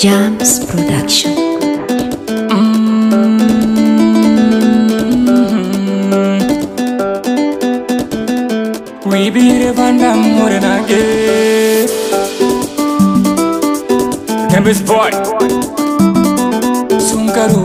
Jams Production. We be the Vandam Murenage Tempest Boy Sunkaru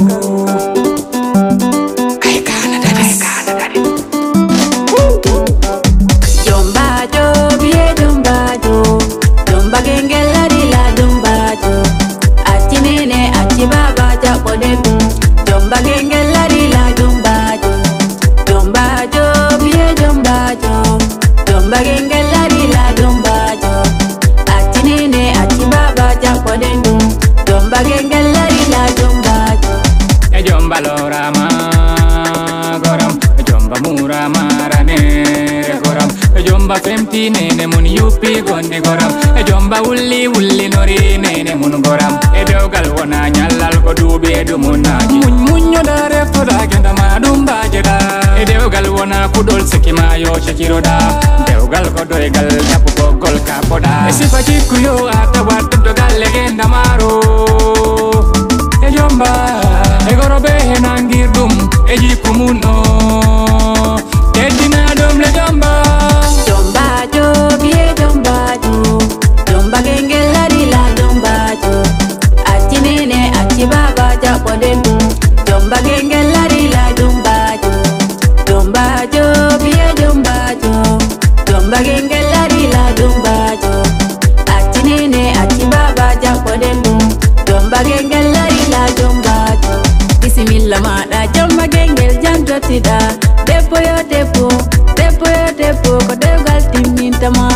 Balorama goram jomba mura marane goram jomba femti nene mun yupi gonde goram jomba wulli nori nene mun goram e dewgal wona nyallal ko dubi e dumunaji munyo dare foda genda madum bajeda e dewgal wona kudol sikima yo chekiroda dewgal ko doygal japu ko gol ka poda e sifaji kuyo atawa to galle genda maro e jomba egorobe henangir dum eji kumuno tedina dum le jomba jo biye jomba gengel la jomba jo achinene achibaba ja podem jomba gengel la jomba jo biye jomba gengel la jomba jo achinene achibaba ja podem jomba gengel la jomba Bismillah mada jomba gengel jantotida depo yo depo ko dewgal timmintama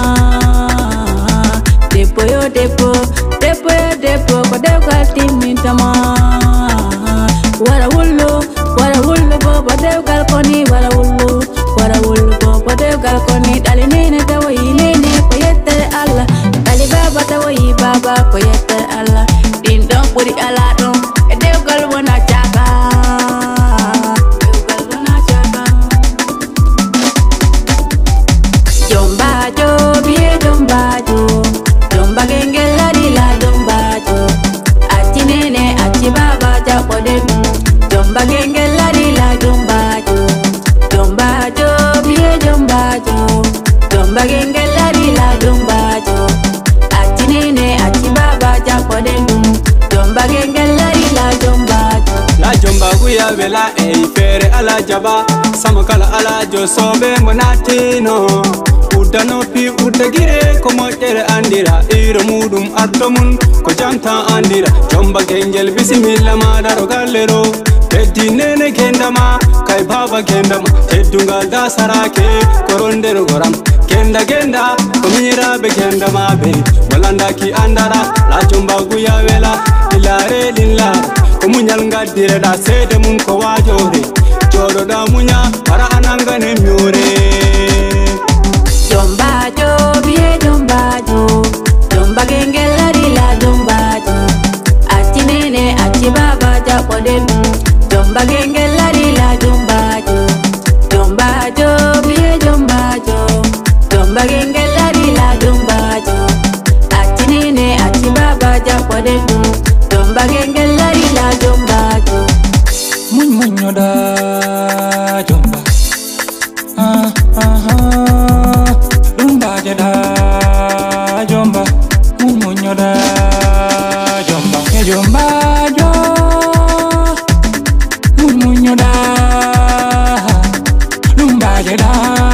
depo yo depo ko dewgal timmintama wara wullu bobo dewgal koni wara wullu bobo dewgal koni dali nene tawayi nene ko yettere Allah dali baba tawayi baba ko yettere Allah din don buri ala don e dewgal wona Jomba gengel la jomba jo biye jomba gengel la jomba jo achinene achibaba ja podendum jomba gengel la jomba guya vela e fere ala jaba samakala ala jo sobe monatino udano pi udagire ko mojere andira iro mudum artomun ko jamta andira jomba gengel bismillah madaro gallero Edinene kendama kai baba kendama edungal da sarake koronder goram kenda komira be kendama be walanda ki andara la jomba guya vela ilare lilla komunyal ngadire da sede mun ko wajore jodo da munya para ananga ne myore jomba jo biye jomba gengel la jomba jo achinene achibaba ja podem jomba gengel la jomba jo biye jomba gengel la jomba jo achinene achibaba ja podem jomba gengel la jomba jo munyo da jomba rumba jeda jomba munyo da jomba e jomba jo munyo da rumba jeda